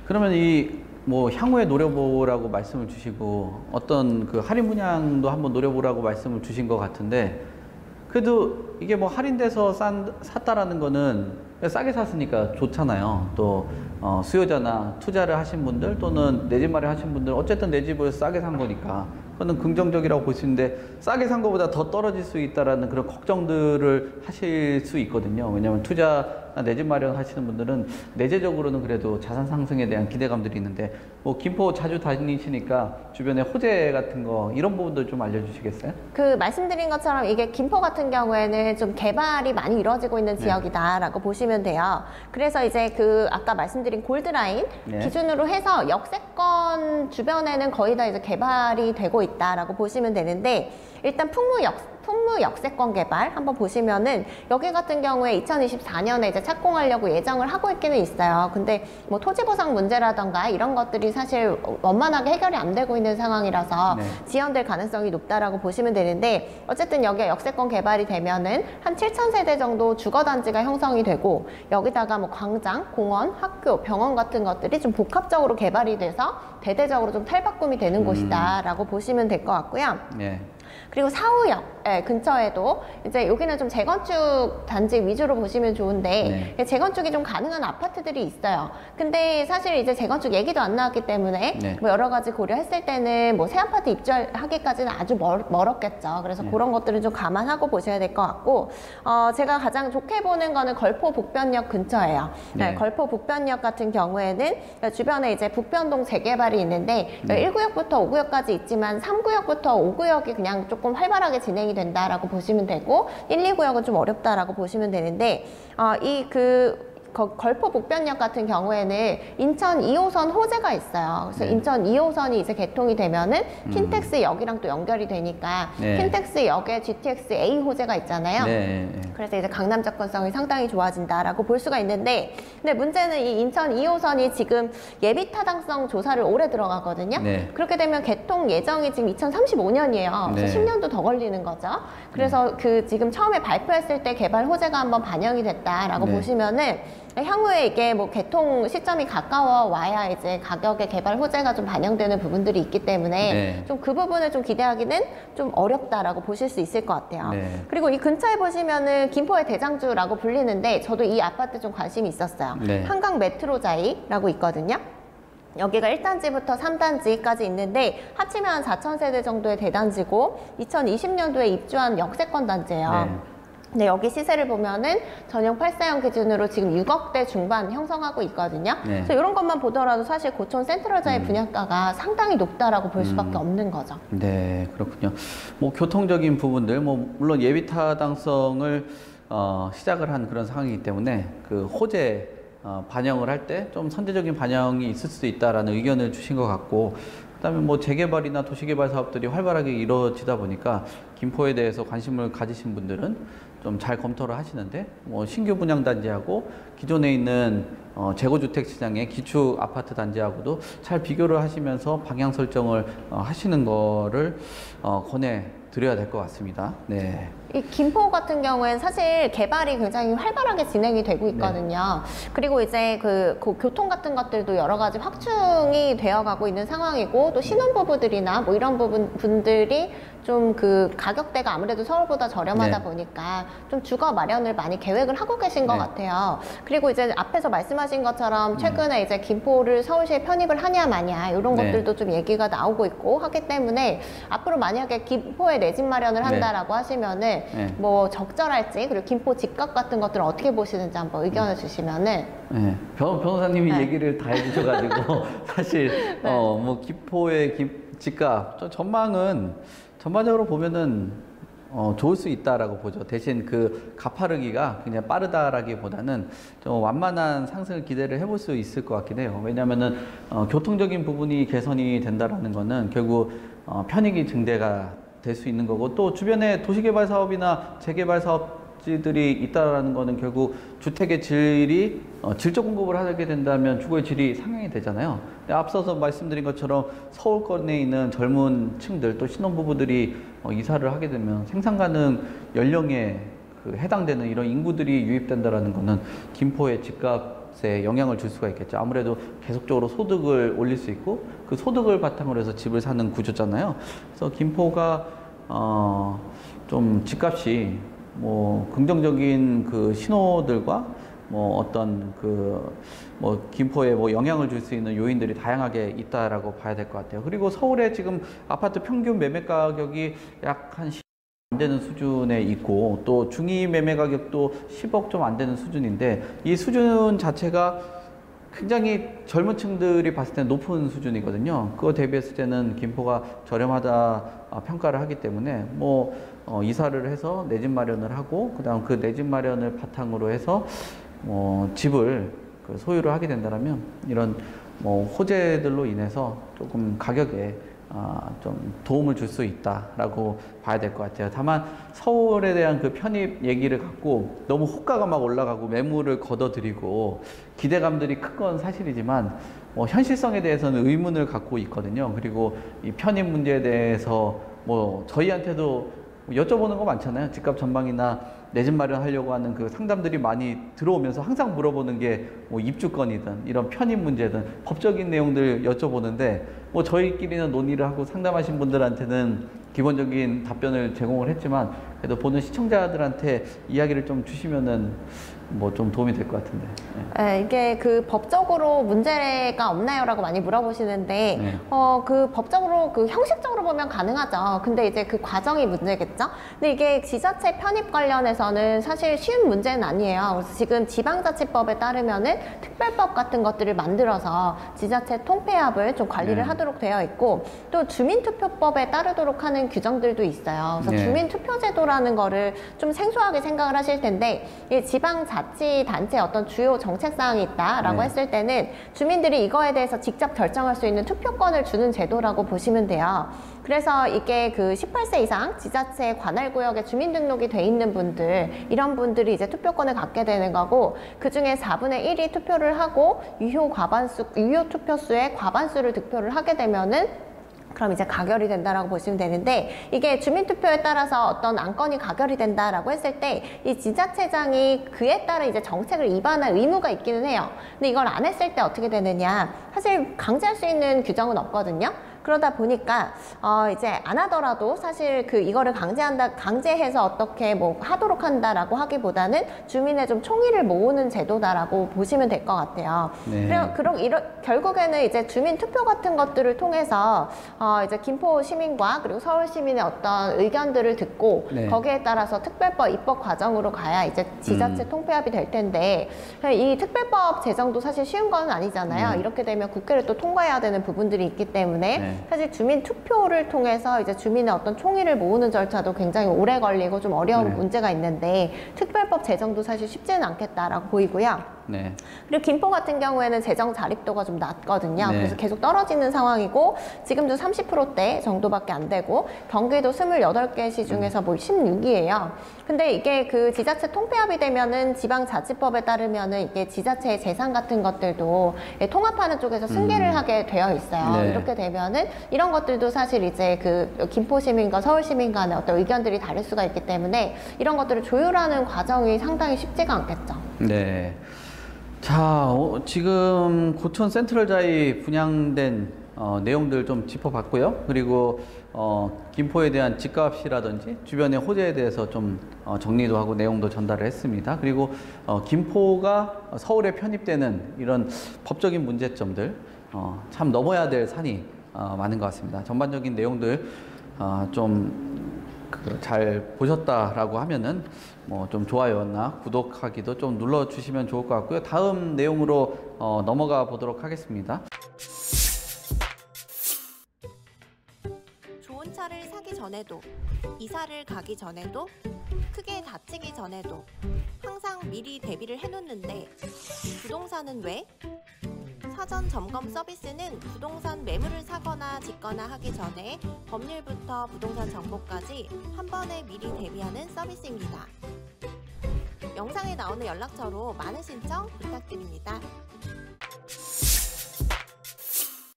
그러면 이 뭐 향후에 노려보라고 말씀을 주시고 어떤 그 할인 분양도 한번 노려보라고 말씀을 주신 것 같은데, 그래도 이게 뭐 할인돼서 샀다라는 거는 싸게 샀으니까 좋잖아요. 또 수요자나 투자를 하신 분들 또는 내 집 마련 하신 분들 어쨌든 내 집을 싸게 산 거니까 그거는 긍정적이라고 볼 수 있는데, 싸게 산 것보다 더 떨어질 수 있다라는 그런 걱정들을 하실 수 있거든요. 왜냐하면 투자나 내 집 마련 하시는 분들은 내재적으로는 그래도 자산 상승에 대한 기대감들이 있는데, 뭐 김포 자주 다니시니까 주변에 호재 같은 거 이런 부분도 좀 알려주시겠어요? 그 말씀드린 것처럼 이게 김포 같은 경우에는 좀 개발이 많이 이루어지고 있는 지역이다라고 보시면 돼요. 그래서 이제 그 아까 말씀드린 골드라인 기준으로 해서 역세권 주변에는 거의 다 이제 개발이 되고 있다라고 보시면 되는데, 일단 풍무 역세권 개발 한번 보시면은 여기 같은 경우에 2024년에 이제 착공하려고 예정을 하고 있기는 있어요. 근데 뭐 토지 보상 문제라던가 이런 것들이 사실 원만하게 해결이 안 되고 있는 상황이라서 지연될 가능성이 높다라고 보시면 되는데, 어쨌든 여기가 역세권 개발이 되면은 한 7,000세대 정도 주거단지가 형성이 되고, 여기다가 뭐 광장, 공원, 학교, 병원 같은 것들이 좀 복합적으로 개발이 돼서 대대적으로 좀 탈바꿈이 되는 곳이다라고 보시면 될 것 같고요. 그리고 사후역 근처에도 이제 여기는 좀 재건축 단지 위주로 보시면 좋은데 재건축이 좀 가능한 아파트들이 있어요. 근데 사실 이제 재건축 얘기도 안 나왔기 때문에 뭐 여러 가지 고려했을 때는 뭐 새 아파트 입주하기까지는 아주 멀었겠죠. 그래서 그런 것들은 좀 감안하고 보셔야 될 것 같고, 제가 가장 좋게 보는 거는 걸포 북변역 근처예요. 걸포 북변역 같은 경우에는 주변에 이제 북변동 재개발이 있는데 1구역부터 5구역까지 있지만 3구역부터 5구역이 그냥 조금 활발하게 진행이 된다라고 보시면 되고, 1, 2구역은 좀 어렵다라고 보시면 되는데, 걸포 북변역 같은 경우에는 인천 2호선 호재가 있어요. 그래서 인천 2호선이 이제 개통이 되면은 킨텍스 역이랑 또 연결이 되니까 킨텍스 역에 GTX A 호재가 있잖아요. 그래서 이제 강남 접근성이 상당히 좋아진다라고 볼 수가 있는데, 근데 문제는 이 인천 2호선이 지금 예비 타당성 조사를 올해 들어가거든요. 그렇게 되면 개통 예정이 지금 2035년이에요. 그래서 10년도 더 걸리는 거죠. 그래서 그 지금 처음에 발표했을 때 개발 호재가 한번 반영이 됐다라고 보시면은, 향후에 이게 뭐 개통 시점이 가까워 와야 이제 가격의 개발 호재가 좀 반영되는 부분들이 있기 때문에 좀 그 부분을 좀 기대하기는 좀 어렵다라고 보실 수 있을 것 같아요. 그리고 이 근처에 보시면은 김포의 대장주라고 불리는데, 저도 이 아파트 좀 관심이 있었어요. 한강 메트로자이라고 있거든요. 여기가 1단지부터 3단지까지 있는데 합치면 한 4,000세대 정도의 대단지고 2020년도에 입주한 역세권 단지예요. 근데 여기 시세를 보면은 전용 8사형 기준으로 지금 6억대 중반 형성하고 있거든요. 그래서 이런 것만 보더라도 사실 고촌 센트럴자의 분양가가 상당히 높다라고 볼 수밖에 없는 거죠. 네, 그렇군요. 뭐 교통적인 부분들, 뭐 물론 예비 타당성을 시작을 한 그런 상황이기 때문에 그 호재 반영을 할 때 좀 선제적인 반영이 있을 수도 있다라는 의견을 주신 것 같고, 그다음에 뭐 재개발이나 도시개발 사업들이 활발하게 이루어지다 보니까 김포에 대해서 관심을 가지신 분들은 좀 잘 검토를 하시는데, 뭐 신규 분양 단지하고 기존에 있는 재고주택 시장의 기축 아파트 단지하고도 잘 비교를 하시면서 방향 설정을 하시는 거를 권해 드려야 될 것 같습니다. 이 김포 같은 경우에는 사실 개발이 굉장히 활발하게 진행이 되고 있거든요. 그리고 이제 그 교통 같은 것들도 여러 가지 확충이 되어 가고 있는 상황이고, 또 신혼부부들이나 뭐 이런 분들이 좀 그 가격대가 아무래도 서울보다 저렴하다 보니까 좀 주거 마련을 많이 계획을 하고 계신 것 같아요. 그리고 이제 앞에서 말씀하신 것처럼 최근에 이제 김포를 서울시에 편입을 하냐 마냐 이런 것들도 좀 얘기가 나오고 있고 하기 때문에, 앞으로 만약에 김포에 내 집 마련을 한다라고 하시면은 뭐 적절할지, 그리고 김포 집값 같은 것들을 어떻게 보시는지 한번 의견을 주시면은. 변호사님이 얘기를 다 해주셔가지고 사실 뭐 김포의 집값 전반적으로 보면은 좋을 수 있다라고 보죠. 대신 그 가파르기가 그냥 빠르다라기보다는 좀 완만한 상승을 기대를 해볼 수 있을 것 같긴 해요. 왜냐하면은 교통적인 부분이 개선이 된다라는 거는 결국 편익이 증대가 될 수 있는 거고, 또 주변에 도시개발 사업이나 재개발 사업지들이 있다라는 거는 결국 주택의 질이 질적 공급을 하게 된다면 주거의 질이 상향이 되잖아요. 근데 앞서서 말씀드린 것처럼 서울권에 있는 젊은 층들, 또 신혼부부들이 이사를 하게 되면 생산 가능 연령에 해당되는 이런 인구들이 유입된다라는 거는 김포의 집값 집값에 영향을 줄 수가 있겠죠. 아무래도 계속적으로 소득을 올릴 수 있고 그 소득을 바탕으로 해서 집을 사는 구조잖아요. 그래서 김포가 좀 집값이 뭐 긍정적인 그 신호들과 뭐 어떤 김포에 뭐 영향을 줄 수 있는 요인들이 다양하게 있다라고 봐야 될 것 같아요. 그리고 서울에 지금 아파트 평균 매매 가격이 약 한 10억 안 되는 수준에 있고 또 중위 매매 가격도 10억 좀 안 되는 수준인데 이 수준 자체가 굉장히 젊은 층들이 봤을 때 높은 수준이거든요. 그거 대비했을 때는 김포가 저렴하다 평가를 하기 때문에 이사를 해서 내 집 마련을 하고 그다음 그 내 집 마련을 바탕으로 해서 집을 소유를 하게 된다면 이런 호재들로 인해서 조금 가격에 좀 도움을 줄 수 있다라고 봐야 될 것 같아요. 다만 서울에 대한 그 편입 얘기를 갖고 너무 호가가 막 올라가고 매물을 걷어들이고 기대감들이 큰 건 사실이지만 현실성에 대해서는 의문을 갖고 있거든요. 그리고 이 편입 문제에 대해서 저희한테도 여쭤보는 거 많잖아요. 집값 전망이나 내 집 마련하려고 하는 그 상담들이 많이 들어오면서 항상 물어보는 게 입주권이든 이런 편입 문제든 법적인 내용들 여쭤보는데 저희끼리는 논의를 하고 상담하신 분들한테는 기본적인 답변을 제공을 했지만 그래도 보는 시청자들한테 이야기를 좀 주시면은 좀 도움이 될 것 같은데. 네, 이게 그 법적으로 문제가 없나요?라고 많이 물어보시는데, 네. 그 법적으로 그 형식적으로 보면 가능하죠. 근데 이제 그 과정이 문제겠죠. 근데 이게 지자체 편입 관련해서는 사실 쉬운 문제는 아니에요. 그래서 지금 지방자치법에 따르면은 특별법 같은 것들을 만들어서 지자체 통폐합을 좀 관리를 네. 하도록 되어 있고, 또 주민투표법에 따르도록 하는 규정들도 있어요. 그래서 네. 주민투표제도라는 거를 좀 생소하게 생각을 하실 텐데, 이 지방자치단체의 어떤 주요 정책사항이 있다라고 네. 했을 때는 주민들이 이거에 대해서 직접 결정할 수 있는 투표권을 주는 제도라고 보시면 돼요. 그래서 이게 그 18세 이상 지자체 관할구역에 주민등록이 돼 있는 분들, 이런 분들이 이제 투표권을 갖게 되는 거고, 그 중에 4분의 1이 투표를 하고 유효 투표수의 과반수를 득표를 하게 되면은 그럼 이제 가결이 된다라고 보시면 되는데, 이게 주민투표에 따라서 어떤 안건이 가결이 된다라고 했을 때 이 지자체장이 그에 따라 이제 정책을 위반할 의무가 있기는 해요. 근데 이걸 안 했을 때 어떻게 되느냐, 사실 강제할 수 있는 규정은 없거든요. 그러다 보니까 이제 안 하더라도 사실 이거를 강제해서 어떻게 하도록 한다라고 하기보다는 주민의 좀 총의를 모으는 제도다라고 보시면 될 것 같아요. 네. 결국에는 이제 주민 투표 같은 것들을 통해서 이제 김포 시민과 그리고 서울 시민의 어떤 의견들을 듣고 네. 거기에 따라서 특별법 입법 과정으로 가야 이제 지자체 통폐합이 될 텐데, 이 특별법 제정도 사실 쉬운 건 아니잖아요. 이렇게 되면 국회를 또 통과해야 되는 부분들이 있기 때문에 네. 사실 주민 투표를 통해서 이제 주민의 어떤 총의를 모으는 절차도 굉장히 오래 걸리고 좀 어려운 네. 문제가 있는데, 특별법 제정도 사실 쉽지는 않겠다라고 보이고요. 네. 그리고 김포 같은 경우에는 재정 자립도가 좀 낮거든요. 네. 그래서 계속 떨어지는 상황이고, 지금도 30%대 정도밖에 안 되고, 경기도 28개시 중에서 16이에요. 근데 이게 그 지자체 통폐합이 되면은 지방자치법에 따르면은 이게 지자체의 재산 같은 것들도 통합하는 쪽에서 승계를 하게 되어 있어요. 네. 이렇게 되면은 이런 것들도 사실 이제 그 김포 시민과 서울 시민 간의 어떤 의견들이 다를 수가 있기 때문에 이런 것들을 조율하는 과정이 상당히 쉽지가 않겠죠. 네. 자, 지금 고촌 센트럴자이 분양된 내용들 좀 짚어봤고요. 그리고 김포에 대한 집값이라든지 주변의 호재에 대해서 좀 정리도 하고 내용도 전달을 했습니다. 그리고 김포가 서울에 편입되는 이런 법적인 문제점들, 참 넘어야 될 산이 많은 것 같습니다. 전반적인 내용들 좀 잘 보셨다라고 하면은 좀 좋아요나 구독하기도 좀 눌러주시면 좋을 것 같고요. 다음 내용으로 넘어가 보도록 하겠습니다. 좋은 차를 사기 전에도, 이사를 가기 전에도, 크게 다치기 전에도 항상 미리 대비를 해놓는데 부동산은 왜? 사전 점검 서비스는 부동산 매물을 사거나 짓거나 하기 전에 법률부터 부동산 정보까지 한 번에 미리 대비하는 서비스입니다. 영상에 나오는 연락처로 많은 신청 부탁드립니다.